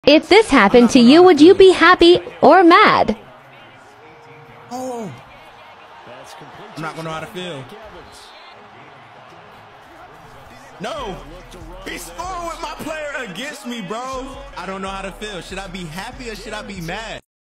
If this happened to you, would you be happy or mad? Oh. I'm not going to know how to feel. No. He's scoring with my player against me, bro. I don't know how to feel. Should I be happy or should I be mad?